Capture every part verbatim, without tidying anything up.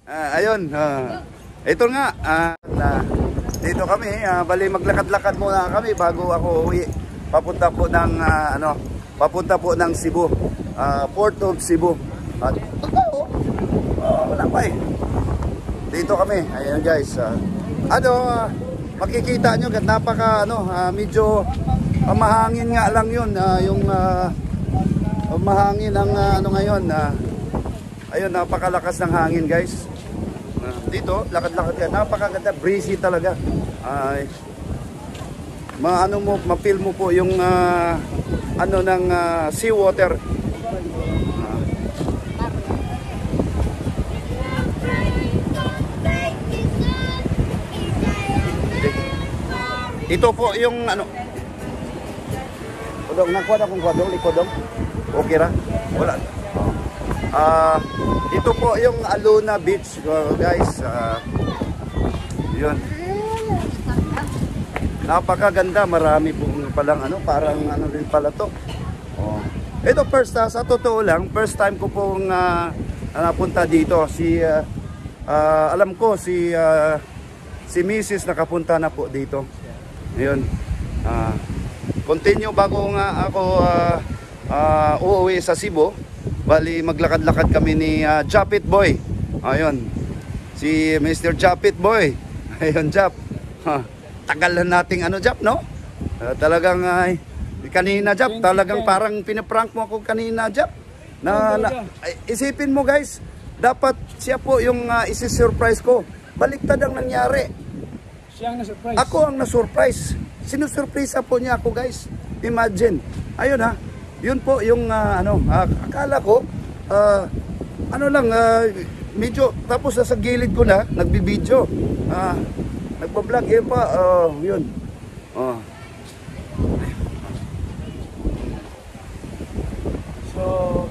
Uh, ayun, uh, ito nga, uh, na, dito kami, uh, bali maglakad-lakad muna kami bago ako uwi. Papunta po ng, uh, ano, papunta po ng Cebu, uh, Port of Cebu. At, oh, oh, wala pa eh. Dito kami, ayun guys. Uh, ano, uh, makikita nyo, napaka, ano, uh, medyo uh, mahangin nga lang yun. Uh, yung, uh, mahangin ang, uh, ano ngayon, uh, ayun, napakalakas ng hangin guys. Uh, dito, lakad-lakad yan. Napakaganda, breezy talaga. Ay, maano mo, mapil mo po yung uh, ano ng uh, sea water. Uh, ito po yung ano. Kodong, nakuha na kong kodong, likodong. Okay ra? Wala. Uh, ito po yung Aluna Beach, uh, guys. Uh, yun. Napakaganda, marami po palang ano, parang ano din pala to. Oh. Ito first, uh, sa totoo lang, first time ko pong uh, napunta dito. Si uh, uh, alam ko si uh, si Missus nakapunta na po dito. Ayun. Uh, continue bago nga ako uh, uh, uuwi sa Cebu. Bali maglakad-lakad kami ni uh, Jafet Boy. Ayun. Si Mister Jafet Boy. Ayun, Jap. Huh. Tagal na nating ano, Jap, no? Uh, talagang uh, kanina, Jap, talagang parang pinaprank mo ako kanina, Jap. Na, na isipin mo, guys, dapat siya po yung uh, isi-surprise ko. Baliktad ang nangyari. Siya ang na-surprise. Ako ang na-surprise. Sinusurpresa po niya ako, guys. Imagine. Ayun ha. Yun po yung uh, ano, uh, akala ko uh, ano lang uh, medyo tapos sa gilid ko na nagbibideo. Ah, uh, nagba-vlog eh pa uh, yun. Oh. So,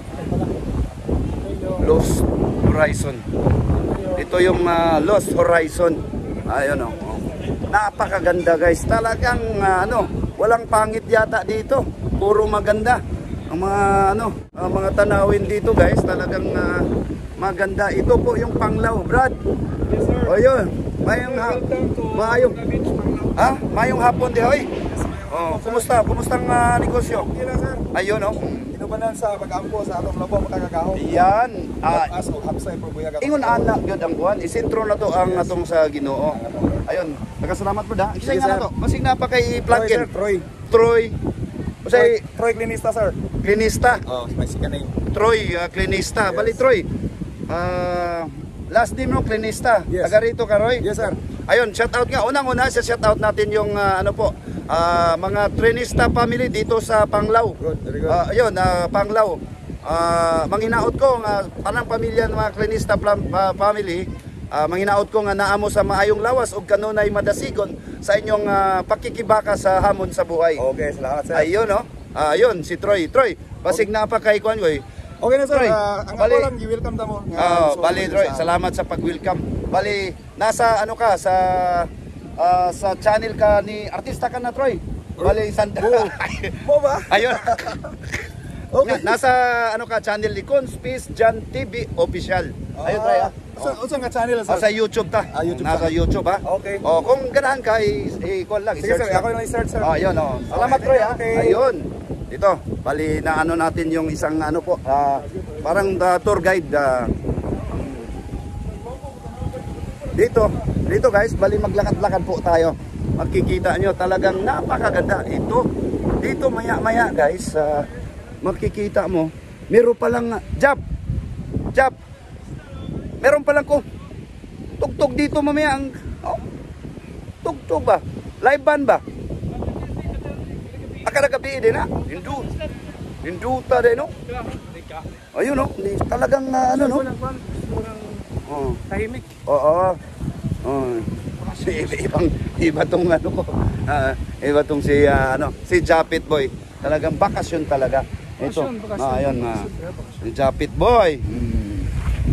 Lost Horizon. Ito yung uh, Lost Horizon. Ayun oh. Napakaganda guys. Talagang uh, ano, walang pangit yata dito. Puro maganda. Ang mga ano, ang mga tanawin dito guys, talagang uh, maganda. Ito po yung Panglaw, Brad. Yes sir. O yun, mayong ha mayong ha, mayong hapon di hoy. Oh, kumusta? Kumustang uh, negosyo? Okay lang sir. Ayun oh. Inubanan sa pag-ampo sa atong labo makakakaho. Yan. Ah, as og hapsay pro buya. ingon ana gyud ang kuan. Isentro na to ang atong sa Ginoo. Ayun, nagasalamat po da. Kisay nga na to. Masig na pa kay plug in. Troy. Troy. Troy, Troy Clinista sir. Clinista. Oh, may second name. Troy uh, Clinista. Yes. Bali Troy. Uh, last name no Clinista. Yes. Taga rito ka Roy? Yes sir. Ayun, shout out nga. Unang-una sa shout out natin yung uh, ano po, uh, mga Trinista family dito sa Panglaw. Good, very good. Uh, ayun, uh, Panglaw. Uh, manghinaot ko nga uh, panang pamilya ng mga Trinista uh, family. Uh, manghinaot ko nga naamo sa maayong lawas ug kanunay madasigon sa inyong uh, pakikibaka sa hamon sa buhay. Okay, salamat sir. Ayun no. Uh, ayun si Troy. Troy, pasig na pa kay kuan koy. Okay na sir. Troy, uh, ang bali, ako lang i-welcome ta mo. Oh, so, bali Troy, sa... salamat sa pag-welcome. Bali nasa ano ka sa uh, sa channel ka ni artista ka na Troy. Bali sanda. Mo ba? Ayun. Okay. Na, nasa ano ka channel ni Conspis Jan T V official. Ayun Troy ah. Sa oh. Unsa nga channel sir? Oh, sa YouTube ta. Ah, YouTube nasa ta. YouTube ha. Okay. Oh, kung ganahan ka i-call lang. Sige sir, ako lang i-search sir. Oh, ayun oh. Salamat Troy ha. Okay. Ayun. Dito, bali na ano natin yung isang ano po, uh, parang uh, tour guide. Uh, dito, dito guys, bali maglakad-lakad po tayo. Makikita nyo talagang napakaganda. Ito, dito maya-maya guys, uh, makikita mo, meron palang, uh, Jap, Jap, meron palang ko, tugtog dito mamaya ang, oh, tugtog ba? Live band ba? Akala gabi din ha? Hindu. Hinduta din no? Ayun no? Talagang uh, ano no? Oh. Tahimik. Oo. Oh. Si ibang iba tong ano ko. Uh, iba tong si uh, ano, si Jafet Boy. Talagang bakasyon talaga. Ito. Ah, ayun na. Uh, si Jafet Boy. Hmm.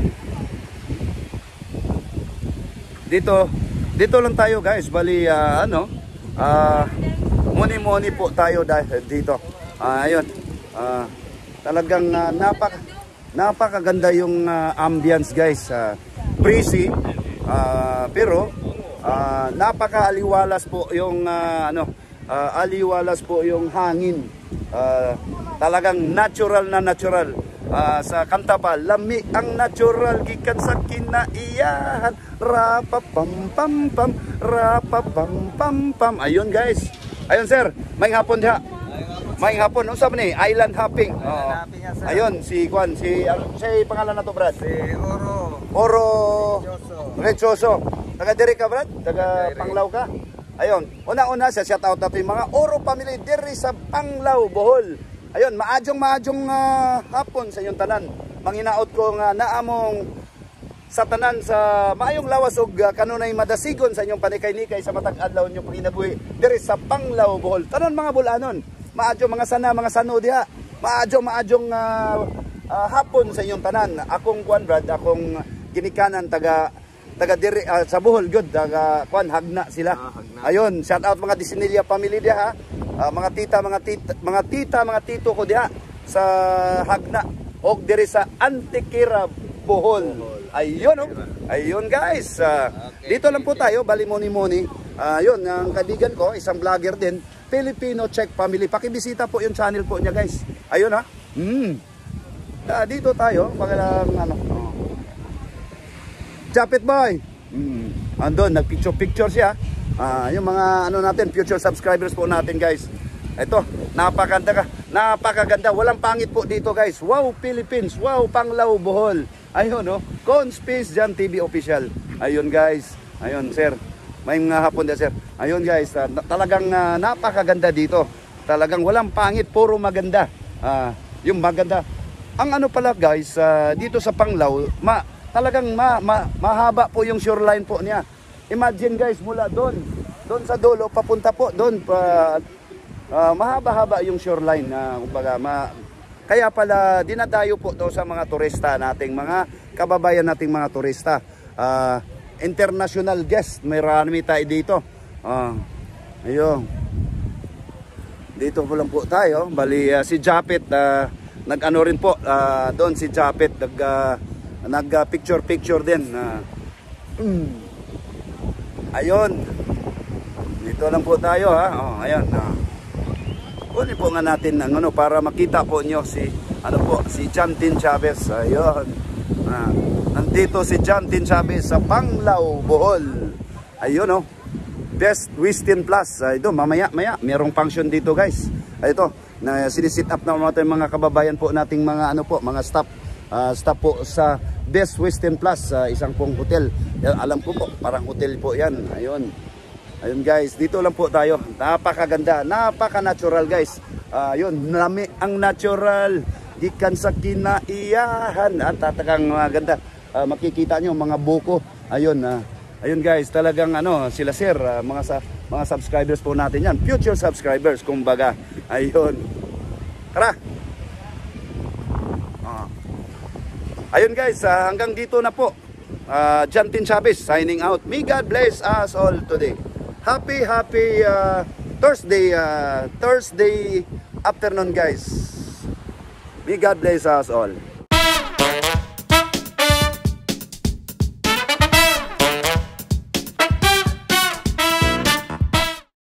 Dito, dito lang tayo guys. Bali uh, ano? Ah uh, Muni-muni po tayo dahil dito. Uh, ayun. Uh, talagang uh, napak napakaganda yung uh, ambience guys. Uh, breezy, uh, pero uh, napaka-aliwalas po yung uh, ano, uh, aliwalas po yung hangin. Uh, talagang natural na natural. Uh, sa kanta pa, lami ang natural gikan sa kinaiyahan, rapa pam pam pam, rapa pam pam pam. Ayun guys, ayun sir, may hapon diha. May hapon, unsa man ni island hopping. Oh. Ayun si Juan, si ano say pangalan nato Brad? Si Oro. Oro Rechoso. Rechoso. Taga diri ka Brad? Taga Panglao ka? Ayun, una-una sa shout out nato yung mga Oro family diri sa Panglao, Bohol. Ayun, maadjong maadjong uh, hapon sa inyong tanan. Manginaot ko nga naamong sa tanan sa maayong lawas og uh, kanunay madasigon sa inyong panikay-nikay sa matag adlaw niyo panginabuhi diri sa Panglao, Bohol. Tanan mga bulanon, maadjong mga sana mga sano diha. Maadjong maadjong uh, uh, hapon sa inyong tanan. Akong Juan Brad, akong ginikanan taga taga diri uh, sa Bohol good, taga Juan Hagna sila. Ah, Hagna. Ayun, shout out mga Disinilya family diha ha. Uh, mga tita, mga tita, mga tita, mga tito ko diha sa Hagna og diri sa Antikira, Bohol. Ayun oh. Ayun guys. Uh, okay. Dito lang po tayo, Balimoni-moni. Uh, yun, ang kaibigan ko, isang vlogger din, Filipino Czech family. Pakibisita po yung channel po niya guys. Ayun ha. Mm. Uh, dito tayo, pagalang ano. Oh. Jafet boy. Mm. Andun, nagpicture-picture siya. Ah, yung mga ano natin, future subscribers po natin guys. Ito, napakaganda ka. Napakaganda. Walang pangit po dito guys. Wow Philippines, wow Panglao, Bohol. Ayun no. Conspace Jan T V official. Ayun guys. Ayun sir. May mga hapon din sir. Ayun guys, uh, talagang uh, napakaganda dito. Talagang walang pangit, puro maganda. Ah, yung maganda. Ang ano pala guys, uh, dito sa Panglao, ma talagang ma, ma mahaba po yung shoreline po niya. Imagine guys, mula doon, doon sa dulo, papunta po doon, pa, uh, mahaba-haba yung shoreline. Uh, kumbaga, ma, kaya pala dinadayo po to sa mga turista nating mga kababayan nating mga turista. Uh, international guest, may marami tayo dito. Uh, ayun. Dito po lang po tayo. Bali, uh, si Jafet, uh, nag-ano rin po, uh, doon si Jafet, nag, uh, nag uh, picture-picture din. Uh, mm. Ayun. Dito lang po tayo ha. Oh, ayun. Ah. Kunin po nga natin ng ano para makita po niyo si ano po si Jantin Chavez. Ayun. Ah, nandito si Jantin Chavez sa Panglao, Bohol. Ayun oh. Best Wistin Plus. Ay do mamaya maya merong function dito guys. Ay ito na sinisit up na mga mga kababayan po nating mga ano po mga staff uh, staff po sa Best Wistin Plus, uh, isang pong hotel. Yan, alam ko po, parang hotel po yan. Ayun. Ayun guys, dito lang po tayo. Napakaganda, napaka-natural guys. Ayun, uh, nami ang natural. Gikan sa kinaiyahan. At tatagang maganda. Uh, makikita nyo mga buko. Ayun, uh, ayun guys, talagang ano, sila sir, uh, mga sa mga subscribers po natin yan. Future subscribers, kumbaga. Ayun. Tara. Ayun guys, uh, hanggang dito na po. Uh, Jantin Chavez signing out. May God bless us all today. Happy, happy uh, Thursday, uh, Thursday afternoon guys. May God bless us all.